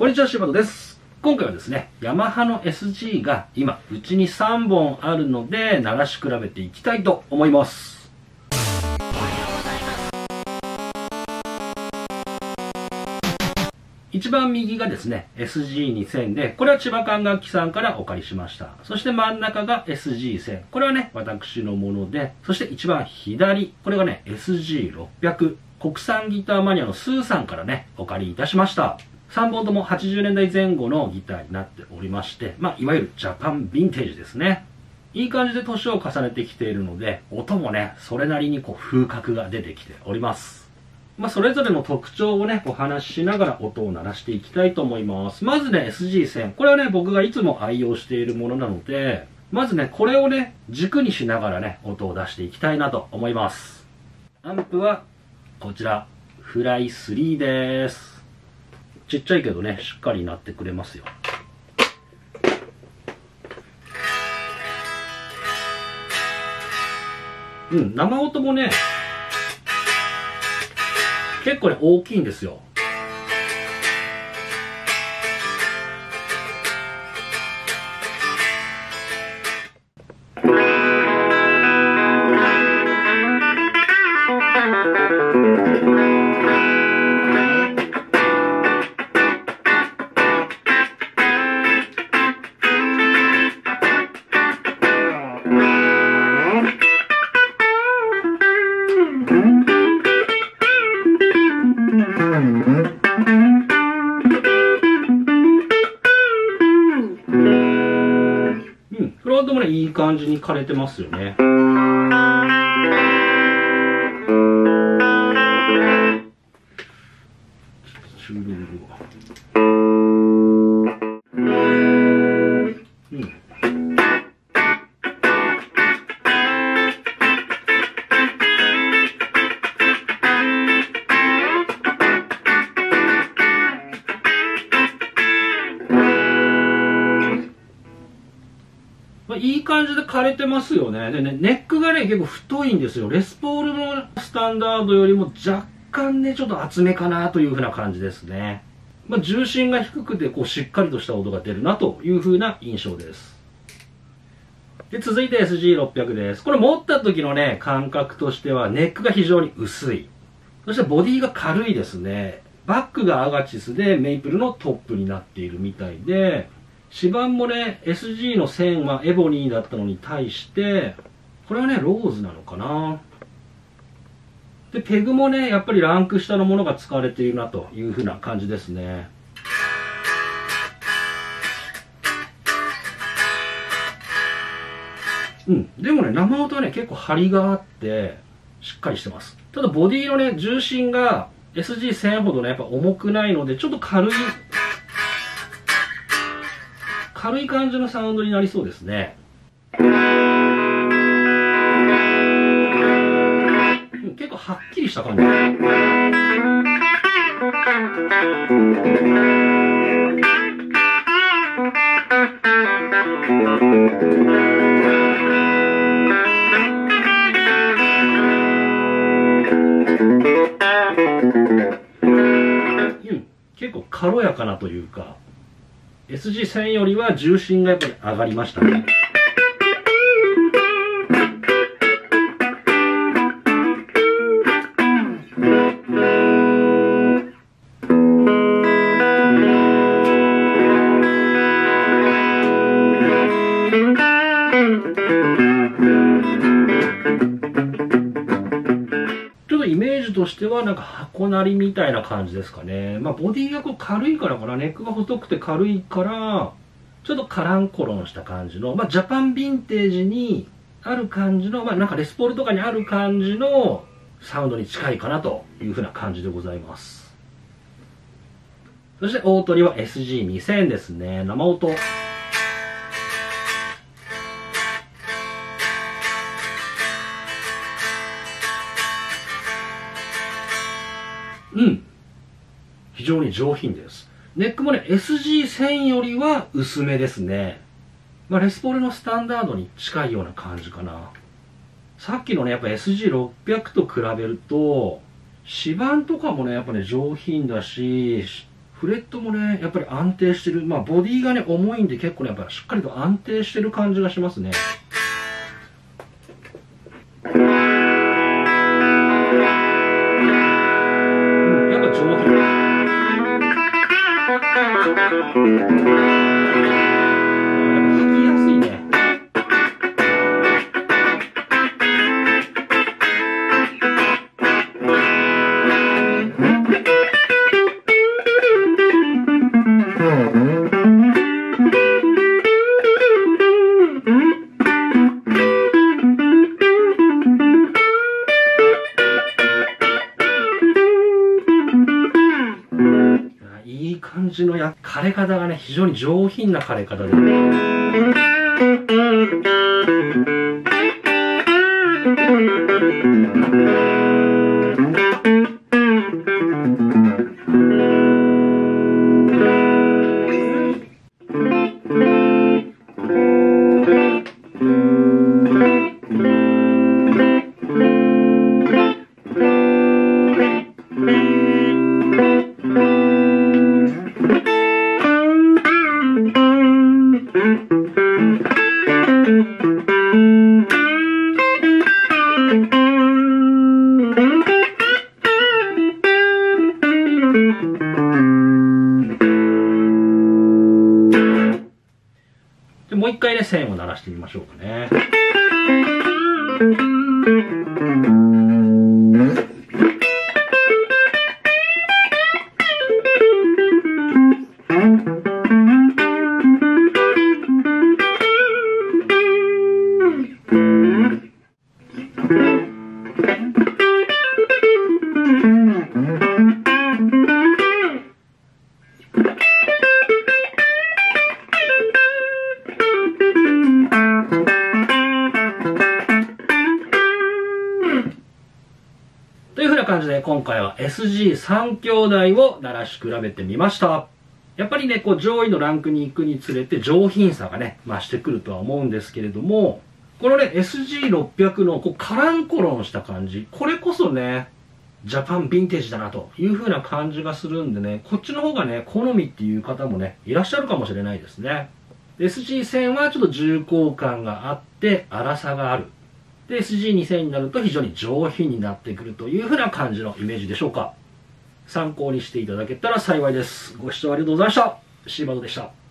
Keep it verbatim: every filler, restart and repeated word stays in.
こんにちは、柴田です。今回はですね、ヤマハの エスジー が今、うちにさんぼんあるので、鳴らし比べていきたいと思います。一番右がですね、エスジーにせん で、これは千葉管楽器さんからお借りしました。そして真ん中が エスジーせん。これはね、私のもので、そして一番左、これがね、エスジーろっぴゃく。国産ギターマニアのスーさんからね、お借りいたしました。さんぼんともはちじゅうねんだいぜん後のギターになっておりまして、まあ、いわゆるジャパンヴィンテージですね。いい感じで年を重ねてきているので、音もね、それなりにこう風格が出てきております。まあ、それぞれの特徴をね、お話ししながら音を鳴らしていきたいと思います。まずね、エスジーせん。これはね、僕がいつも愛用しているものなので、まずね、これをね、軸にしながらね、音を出していきたいなと思います。アンプは、こちら、フライスリーです。ちっちゃいけどね、しっかり鳴ってくれますよ。うん、生音もね、結構ね、大きいんですよ。フロントもね、いい感じに枯れてますよね。うん。いい感じで枯れてますよね。でね、ネックがね、結構太いんですよ。レスポールのスタンダードよりも若干ね、ちょっと厚めかなという風な感じですね。まあ、重心が低くて、こう、しっかりとした音が出るなという風な印象です。で、続いて エスジーろっぴゃく です。これ持った時のね、感覚としては、ネックが非常に薄い。そしてボディが軽いですね。バックがアガチスでメイプルのトップになっているみたいで、指板もね、エスジー の線はエボニーだったのに対して、これはね、ローズなのかな。で、ペグもね、やっぱりランク下のものが使われているなという風な感じですね。うん。でもね、生音はね、結構張りがあって、しっかりしてます。ただ、ボディのね、重心が エスジーせん ほどね、やっぱ重くないので、ちょっと軽い、軽い感じのサウンドになりそうですね。うん、結構はっきりした感じ。うん、結構軽やかなというか、エスジーせん よりは重心がやっぱり上がりましたね。ちょっとイメージとしてはなんか箱鳴りみたいな感じですかね。まあボディがこう軽いからかな、ネックが細くて軽いから、ちょっとカランコロンした感じの、まあジャパンヴィンテージにある感じの、まあなんかレスポールとかにある感じのサウンドに近いかなというふうな感じでございます。そして大トリは エスジーにせん ですね。生音。うん。非常に上品です。ネックもね、エスジーせん よりは薄めですね。まあ、レスポールのスタンダードに近いような感じかな。さっきのね、やっぱ エスジーろっぴゃく と比べると、指板とかもね、やっぱね、上品だし、 フレットもね、やっぱり安定してる。まあ、ボディがね、重いんで結構ね、やっぱりしっかりと安定してる感じがしますね。うん、やっぱ上品。弾きやすいね。いい感じのや枯れ方がね、非常に上品な枯れ方で、でもう一回ね、線を鳴らしてみましょうかね。というふうな感じで今回は エスジーさん 兄弟を鳴らし比べてみました。やっぱりね、こう上位のランクに行くにつれて上品さがね、増してくるとは思うんですけれども、このね、エスジーろっぴゃく のこうカランコロンした感じ、これこそね、ジャパンヴィンテージだなという風な感じがするんでね、こっちの方がね、好みっていう方もね、いらっしゃるかもしれないですね。エスジーせん はちょっと重厚感があって、粗さがある。で、エスジーにせん になると非常に上品になってくるという風な感じのイメージでしょうか。参考にしていただけたら幸いです。ご視聴ありがとうございました。シーバードでした。